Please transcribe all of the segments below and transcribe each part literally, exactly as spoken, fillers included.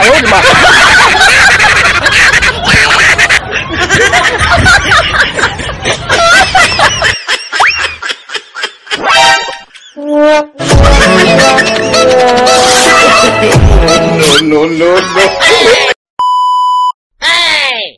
No, no, no, no. Hey!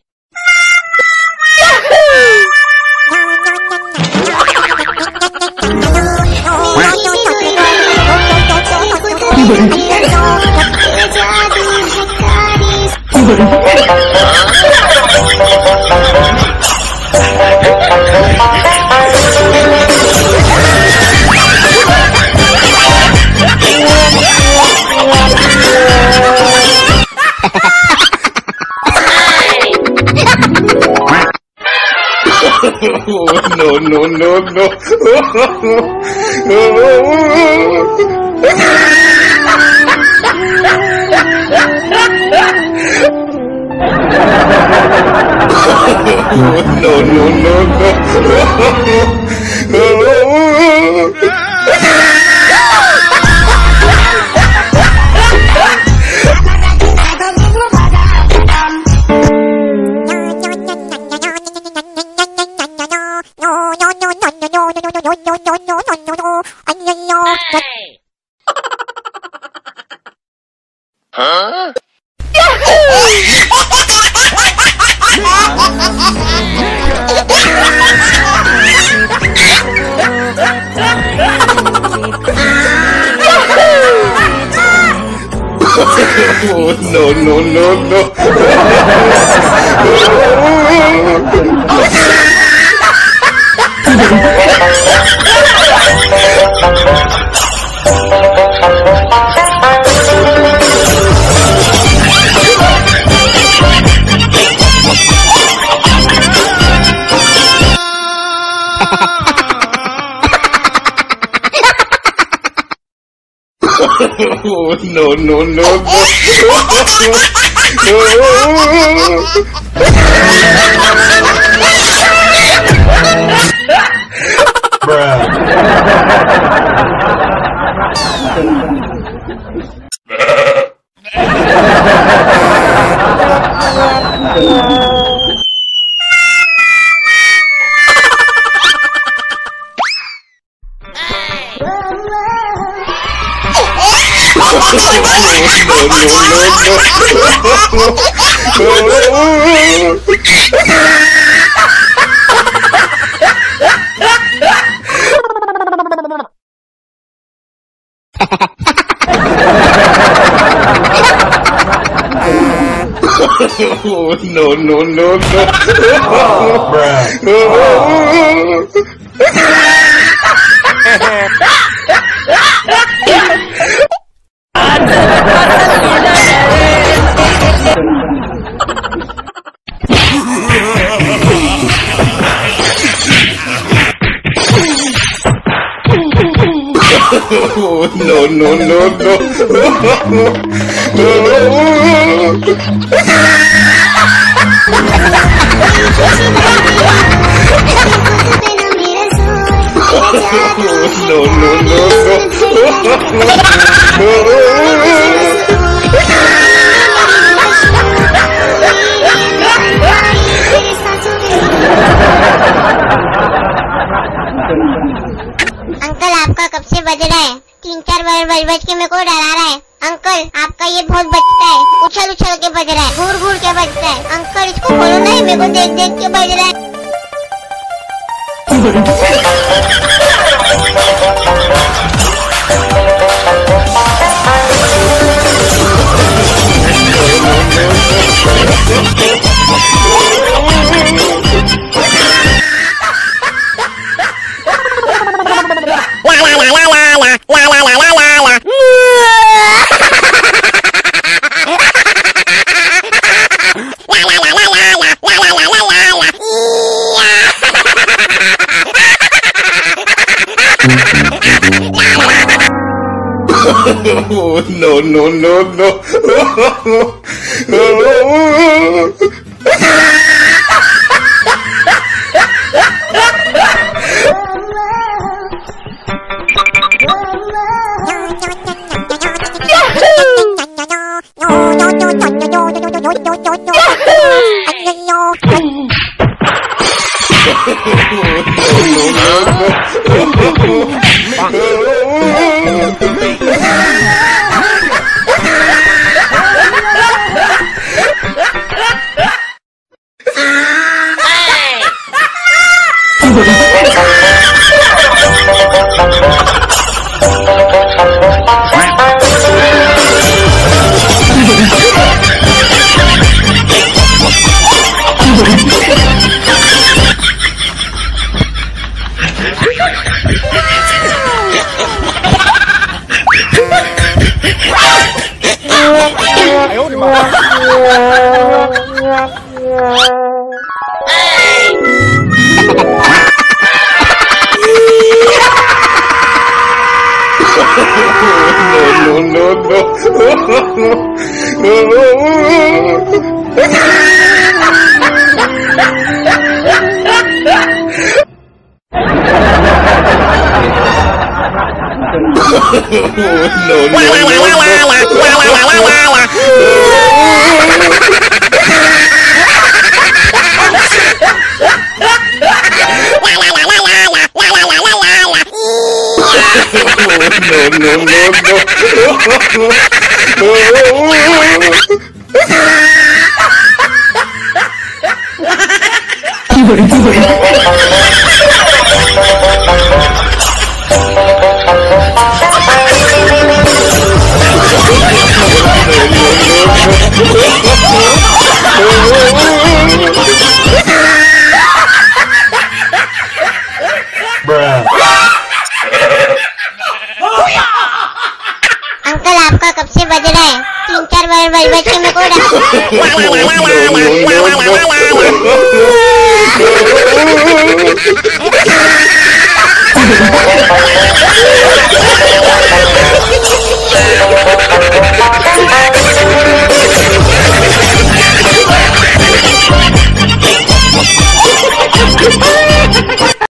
Oh, no, no, no, no. Oh, no, no, no, no. Hey! Huh? Oh, no, no, no, no. Oh, no, no, no, no. Oh, no, no, no, no. Oh, Oh, no, no, no, no. No, no, no, uncle आपका कब से बज रहा है? तीन चार बार बज बज के मेरे को डरा रहा है। अंकल आपका ये बहुत बजता है, उछल उछल के बज रहा है, घूर घूर के बजता है। अंकल इसको खोलो नहीं, मेरे को देख देख के बज रहा है। Oh, no, no, no, no. Yahoo! no, no, uncle आपका कब से बज रहा है? तीन चार बार बज बज के मेरे को